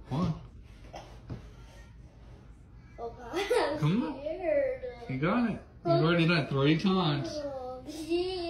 One. Oh God, I'm Come on. scared. You got it. You've already done it 3 times. Oh, gee.